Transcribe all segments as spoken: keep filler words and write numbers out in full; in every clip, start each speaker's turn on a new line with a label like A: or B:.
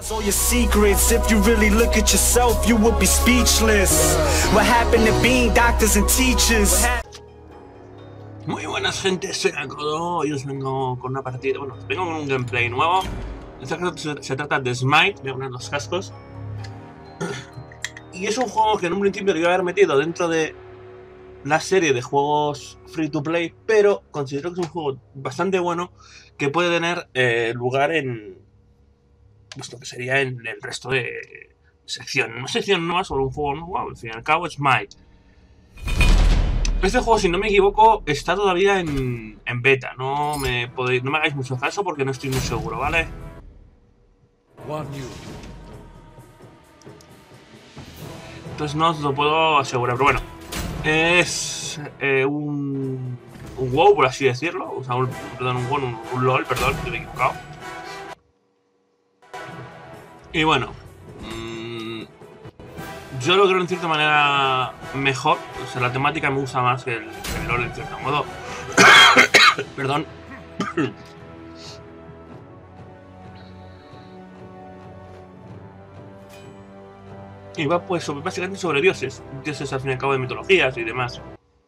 A: All your secrets, if you really look at yourself, you would be speechless. What happened to being doctors and teachers?
B: Muy buenas, gente, soy Akodo. Hoy os vengo con una partida, bueno, os vengo con un gameplay nuevo. En este caso se, se trata de Smite, voy a poner los cascos. Y es un juego que en un principio lo iba a haber metido dentro de la serie de juegos free to play, pero considero que es un juego bastante bueno que puede tener eh, lugar en pues lo que sería en el resto de sección. Una sección nueva sobre un juego nuevo, al fin y al cabo, Smite. Este juego, si no me equivoco, está todavía en, en beta. No me podéis, no me hagáis mucho caso porque no estoy muy seguro, ¿vale? Entonces no os lo puedo asegurar, pero bueno. Es eh, un, un WoW, por así decirlo. O sea, un, perdón, un WoW, un, un LOL, perdón, me he equivocado. Y bueno, mmm, yo lo creo en cierta manera mejor. O sea, la temática me gusta más que el, el LOL en cierto modo. Perdón. Y va pues sobre, básicamente sobre dioses. Dioses al fin y al cabo de mitologías y demás.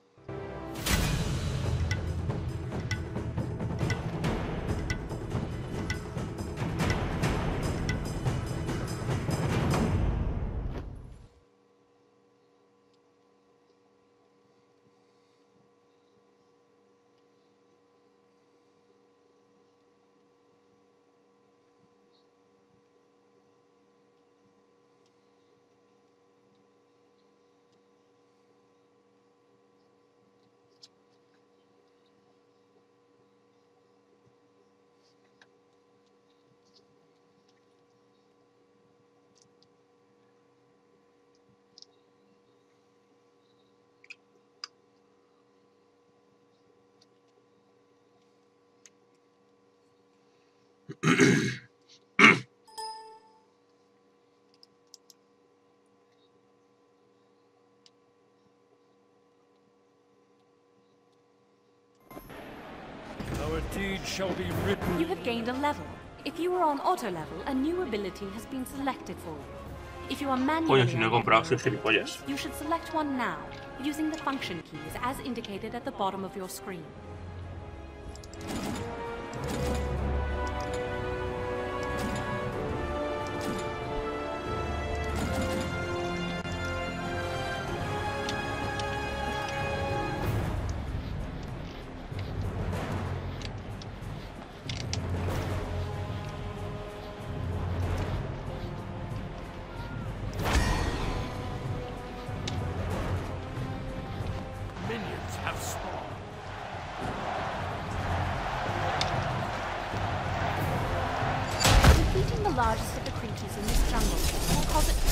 C: You have gained a level. If you are on auto level, a new ability has been selected for you. If you are manually
B: Coño, si no he comprado, soy gilipollas.
C: you should select one now, using the function keys as indicated at the bottom of your screen. Defeating the largest of the creatures in this jungle will cause it.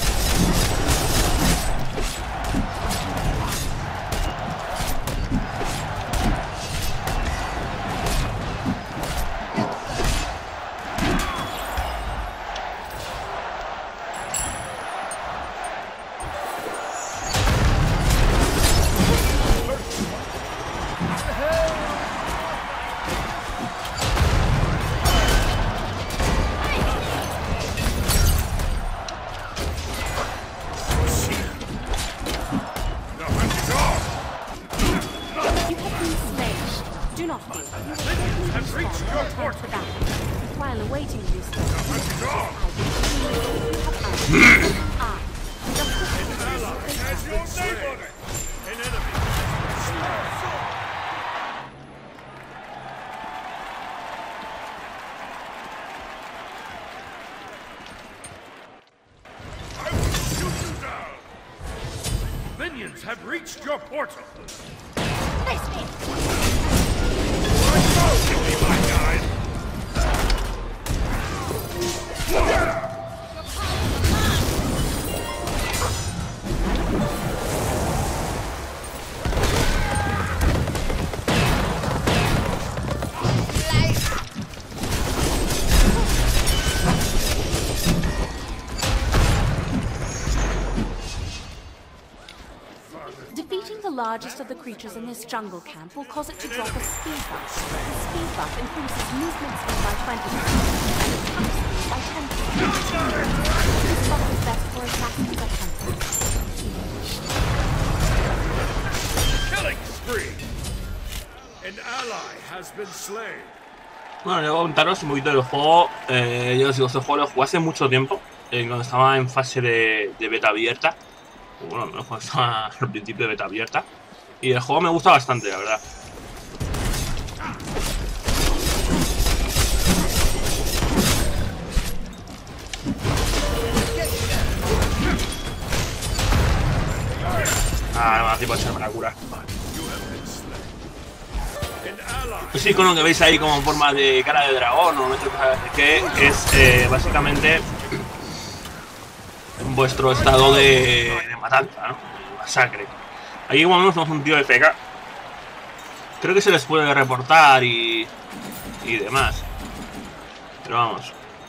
C: Do not fear. You will certainly respond and return to battle. While awaiting these things, I,
D: Minions have reached your portal.
C: Face me. Defeating the largest of the creatures in this jungle camp will cause it to drop a speed buff. The speed buff increases movement speed by twenty percent and attack speed by ten percent. This buff is best for assassins and hunters.
D: Killing spree! An ally has been slain.
B: Bueno, yo voy a contaros un poquito del juego. Eh, yo os digo, este juego lo jugué hace mucho tiempo, eh, cuando estaba en fase de, de beta abierta. Bueno, no, cuando estaba al principio de beta abierta. Y el juego me gusta bastante, la verdad. Ah, no me da tiempo a echarme la cura. Ese icono que veis ahí como en forma de cara de dragón o no sé qué es, eh, básicamente vuestro estado de, de matanza, ¿no? De masacre. Ahí como vemos tenemos un tío de F K. Creo que se les puede reportar y, y demás. Pero vamos.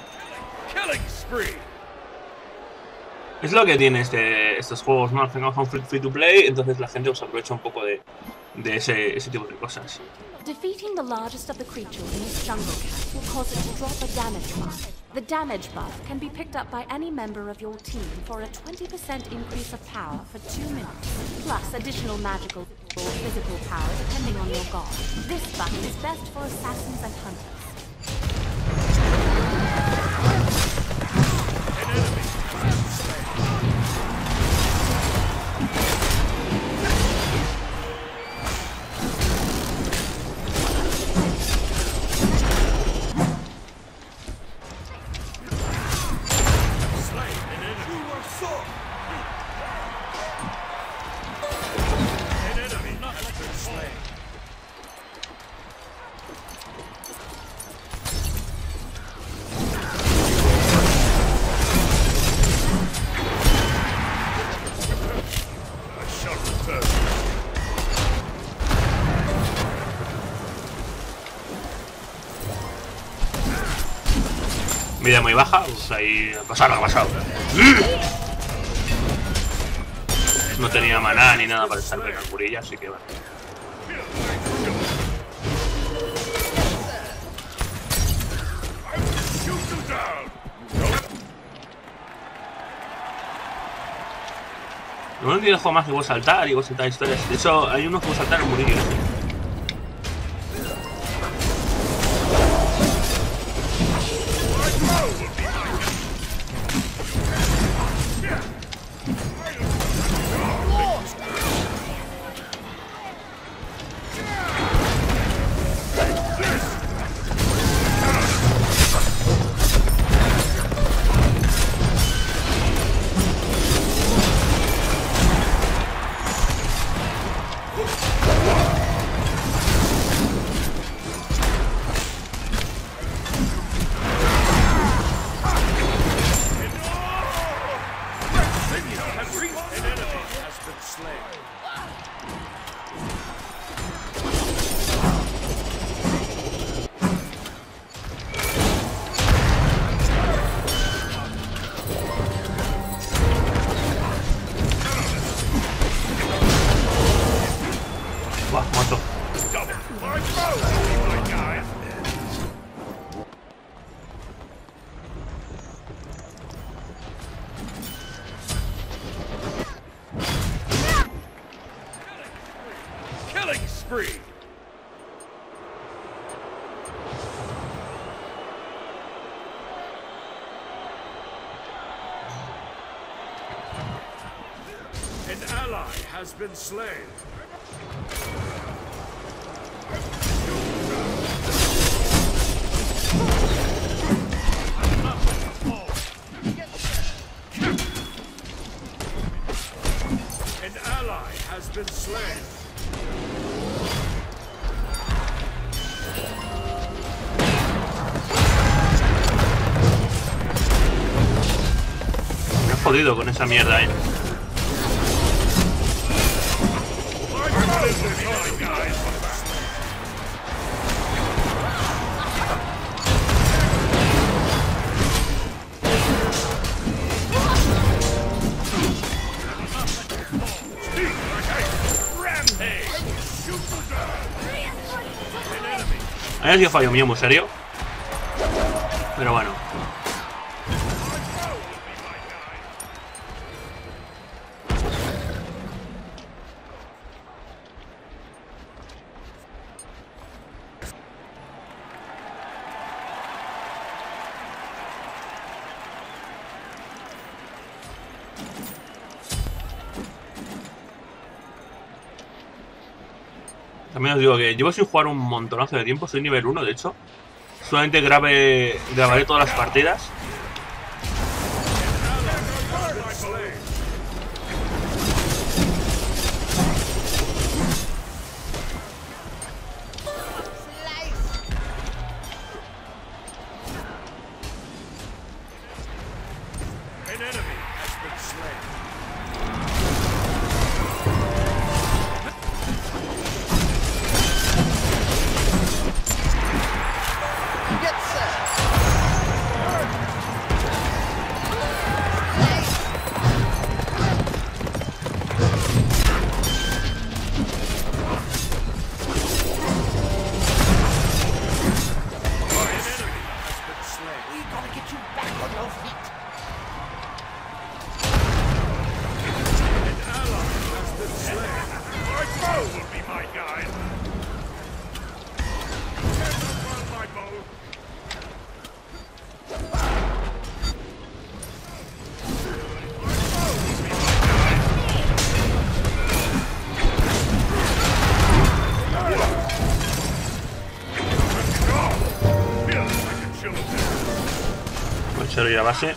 B: Es lo que tiene este, estos juegos, ¿no? Al final son free, free to play, entonces la gente os aprovecha un poco de, de ese, ese tipo de cosas.
C: Defeating the largest of the creatures in this jungle camp will cause it to drop a damage buff. The damage buff can be picked up by any member of your team for a twenty percent increase of power for two minutes, plus additional magical or physical power depending on your god. This buff is best for assassins and hunters.
B: Vida muy baja, pues ahí ha pasado, ha pasado. No tenía maná ni nada para estar de calcurilla, así que vale. No tiene juego más que puedo saltar y puedo saltar historias. De hecho, hay unos que puedo saltar en Murillo.
D: Has been slain. An ally has been slain.
B: Me he jodido con esa mierda, eh.
D: Ram
B: Ha sido fallo mío muy serio. Pero bueno. También os digo que llevo sin jugar un montonazo de tiempo. Soy nivel uno, de hecho. Solamente grabe, grabaré todas las partidas. Cero y a base.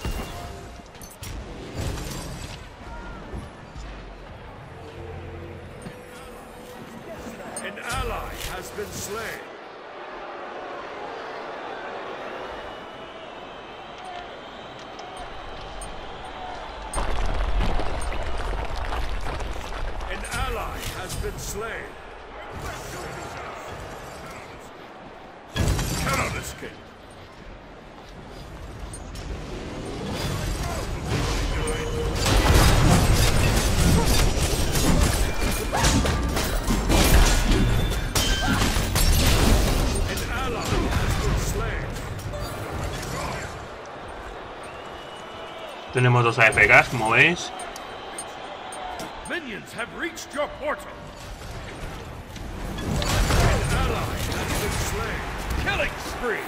D: An ally has been slain. An ally has been slain. Cannot escape.
B: Tenemos dos A F Ks, como veis.
D: Minions have reached your portal. An ally has been slain. Killing spree.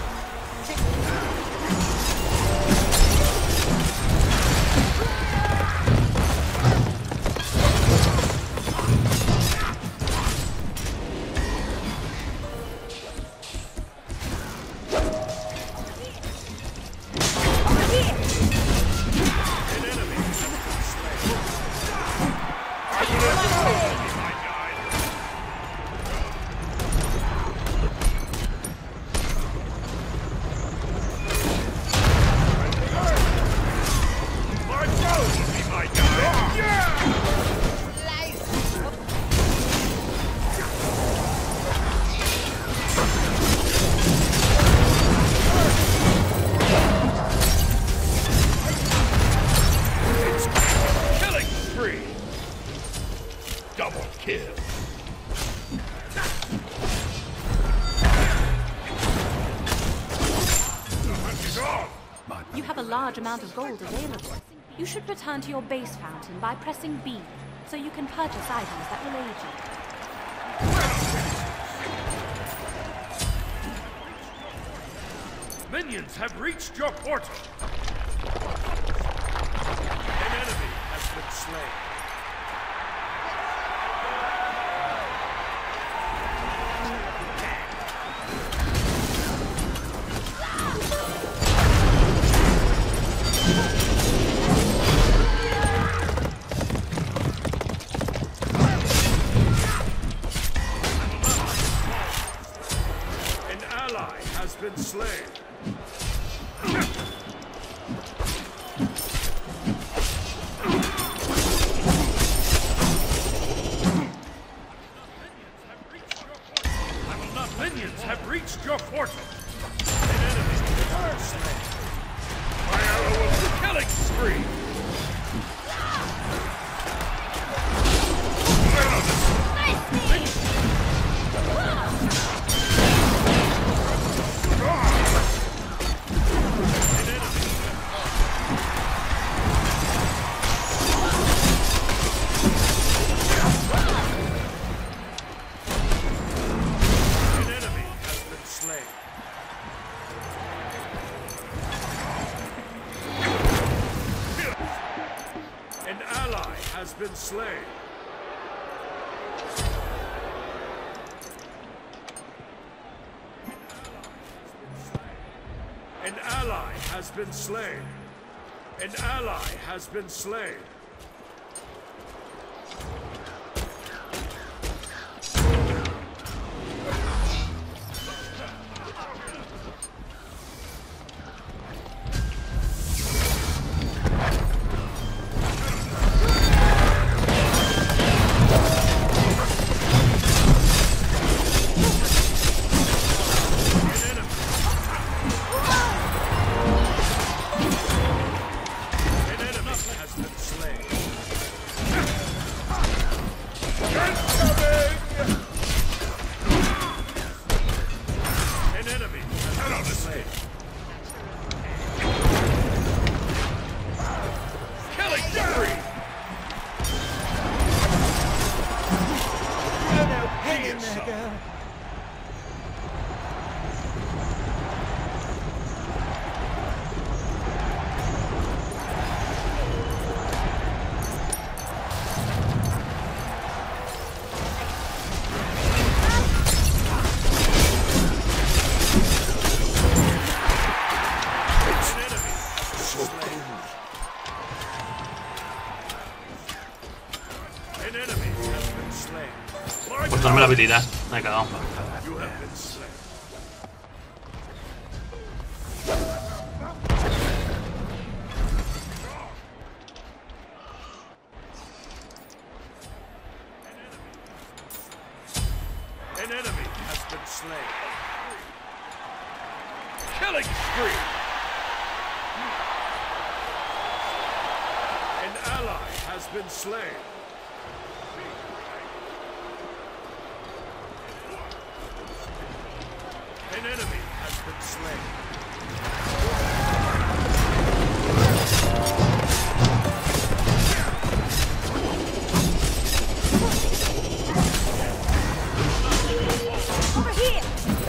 D: Double kill.
C: You have a large amount of gold available. You should return to your base fountain by pressing B, so you can purchase items that will aid
D: you. Minions have reached your portal. An enemy has been slain. Has been slain. Minions have reached your portal. An enemy has been slain. My arrow will killing spree. has been slain. An ally has been slain. An ally has been slain.
B: Pues darme la habilidad, me he cagado.
D: An enemy has been slain. Killing spree. An ally has been slain. An enemy has been slain.
C: Over here!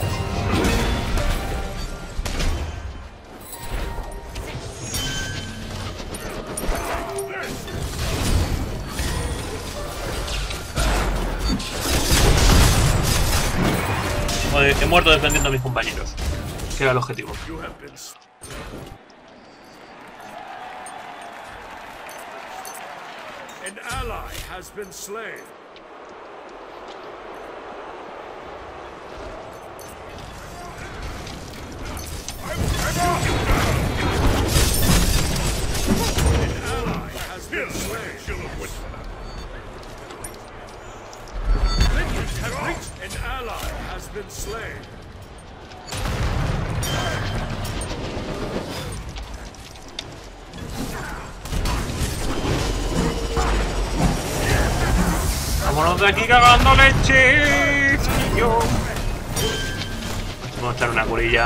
B: Joder, he muerto defendiendo a mis compañeros, que era el objetivo.
D: You have been An ally has been slain. An ally has been slain. Minions have reached. An ally has been slain.
B: Vámonos de aquí cagando leche, chiquillo. Vamos a echar una curilla.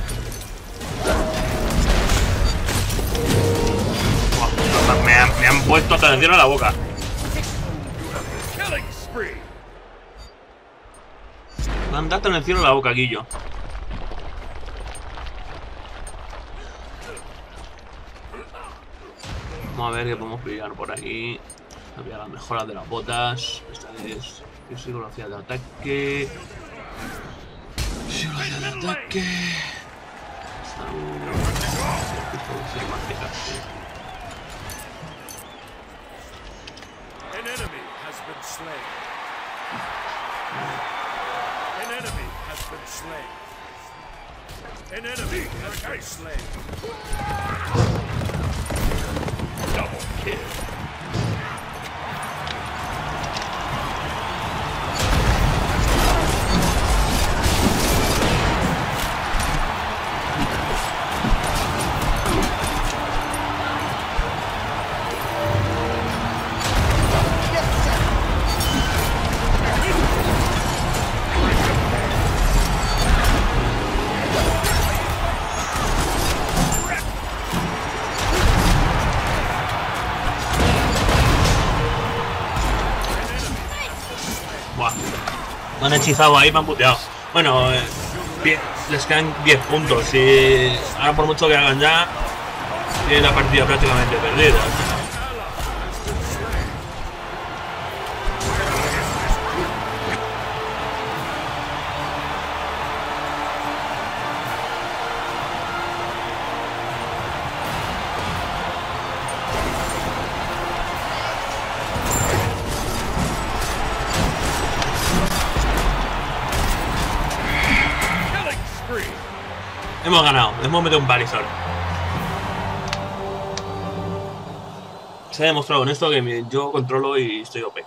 B: Buah, me, han, me han puesto atención a la boca.
D: Killing spree.
B: Me han dado atención a la boca, Guillo. Vamos a ver qué podemos pillar por aquí. Había las mejoras de las botas. Esta es psicología de ataque. Psicología de ataque. Salud. Psicología mágica.
D: An enemy has been slain. An enemy has been slain. An enemy has been slain.
B: Double kill. Me han hechizado ahí, me han puteado. Bueno, eh, les quedan diez puntos. Y ahora por mucho que hagan ya, tiene la partida prácticamente perdida. Hemos ganado, hemos metido un palizón. Se ha demostrado en esto que yo controlo y estoy O P.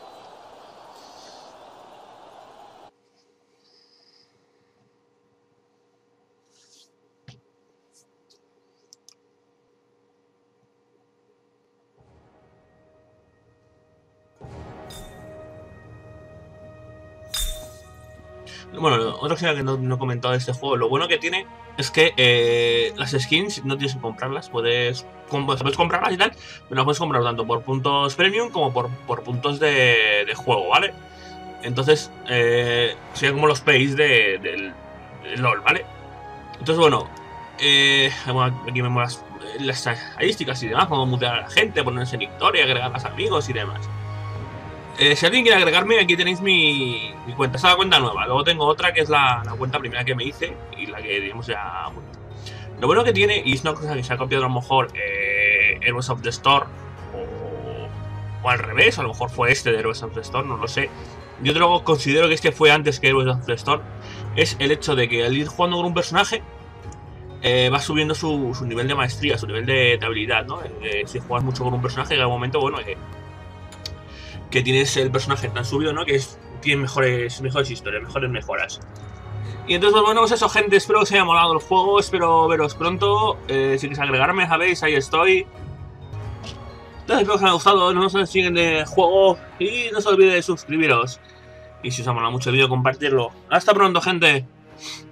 B: Bueno, otra cosa que no, no he comentado de este juego, lo bueno que tiene es que eh, las skins no tienes que comprarlas, puedes, puedes comprarlas y tal, pero las puedes comprar tanto por puntos premium como por, por puntos de, de juego, ¿vale? Entonces, eh, serían como los pays de, de, de LOL, ¿vale? Entonces, bueno, eh, aquí vemos las, las estadísticas y demás, cómo mutear a la gente, ponerse en victoria, agregar a los amigos y demás. Eh, si alguien quiere agregarme, aquí tenéis mi, mi cuenta. Esta es la cuenta nueva. Luego tengo otra que es la, la cuenta primera que me hice y la que, digamos, ya... Lo bueno que tiene, y es una cosa que se ha copiado a lo mejor eh, Heroes of the Storm o, o al revés, a lo mejor fue este de Heroes of the Storm, no lo sé. Yo luego considero que este fue antes que Heroes of the Storm. Es el hecho de que al ir jugando con un personaje eh, va subiendo su, su nivel de maestría, su nivel de, de habilidad, ¿no? Eh, si juegas mucho con un personaje, en algún momento, bueno... Eh, que tienes el personaje tan subido, ¿no? Que es, tiene mejores, mejores historias, mejores mejoras. Y entonces, pues, bueno, pues eso, gente, espero que os haya molado el juego, espero veros pronto. Eh, si queréis agregarme, sabéis, ahí estoy. Entonces, espero que os haya gustado, no se siguen de juego y no se olvide de suscribiros. Y si os ha molado mucho el vídeo, compartirlo. Hasta pronto, gente.